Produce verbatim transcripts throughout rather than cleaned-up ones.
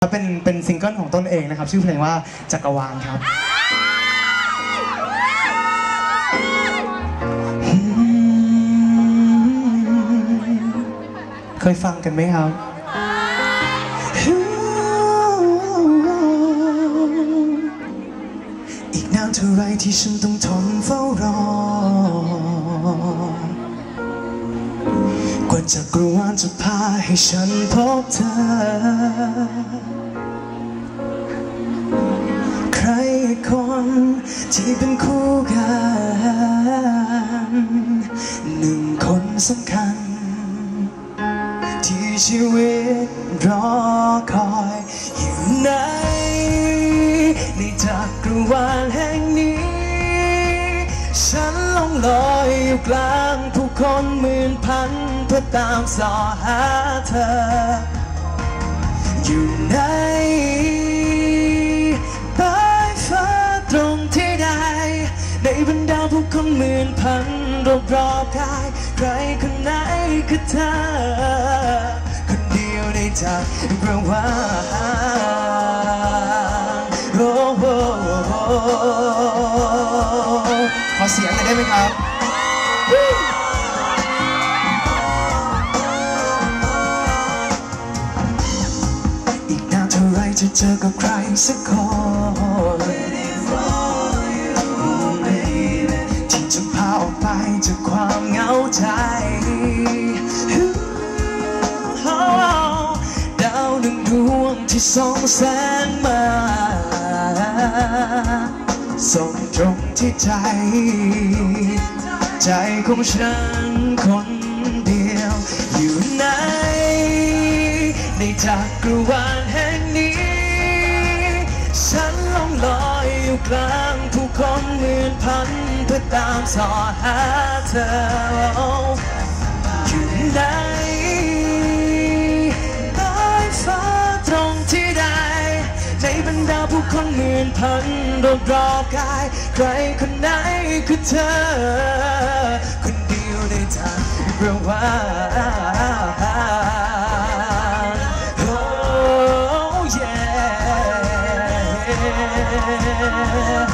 เป็นเป็นซิงเกิลของต้นเองนะครับชื่อเพลงว่าจักรวาลครับเคยฟังกันไหมครับอีกนานเท่าไรที่ฉันต้องทนเฝ้ารอกว่าจักรวาลจะพาให้ฉันพบเธอใครคนที่เป็นคู่กันหนึ่งคนสำคัญที่ชีวิตรอคอยอยู่ไหนในจักรวาลแห่งนี้ฉันล่องลอยอยู่กลางผู้คนหมื่นพันเพื่อตามสอหาเธออยู่ไหนใต้ฟ้าตรงที่ใดในบรรดาผู้คนหมื่นพันรอบรอบกายใครคนไหนคือเธอคนเดียวในจักรวาลโอ้โหขอเสียงหน่อยได้ไหมครับอีกนานเท่าไรจะเจอกับใครสักคนที่จะพาออกไปจากความเหงาใจดาวหนึ่งดวงที่ส่องแสงมาส่องตรงที่ใจใจของฉันคนเดียวอยู่ไหนในจักรวาลแห่งนี้ฉันล่องลอยอยู่กลางผู้คนหมื่นพันเพื่อตามสอหาเธออยู่ไหนใต้ฟ้าตรงที่ใดในบรรดาผู้คนหมื่นพันรอบรอบกายใครคนไหนคือเธอคนเดียวในจักรวาลโอ้ yeah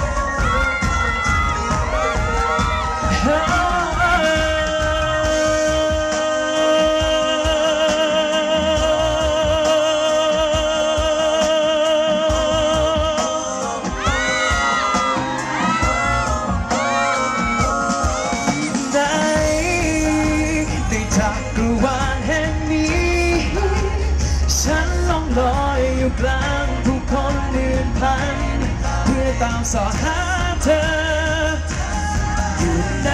อยู่กลางผู้คนหมื่นพันเพื่อตามสอหาเธออยู่ไหน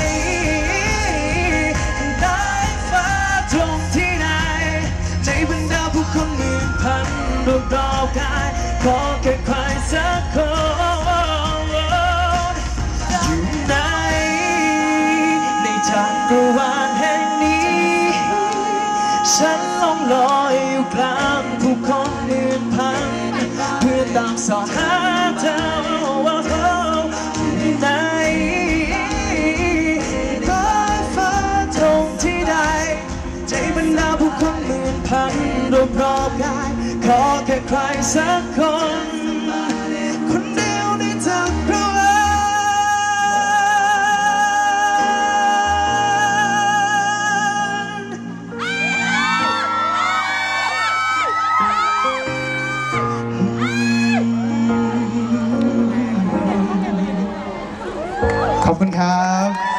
ใต้ฟ้าตรงที่ไหนในบรรดาผู้คนหมื่นพันรอบรอบกายขอแค่ใครสักคนอยู่ไหนในจักรวาลแห่งนี้ฉันล่องลอยอยู่กลางผู้คนหมื่นพันเพื่อตามสอหาเธออยู่ไหนใต้ฟ้าตรงที่ใดใจบรรดาผู้คนหมื่นพันรอบรอบกายขอแค่ใครสักคนคนเดียวในจักรวาลขอบคุณครับ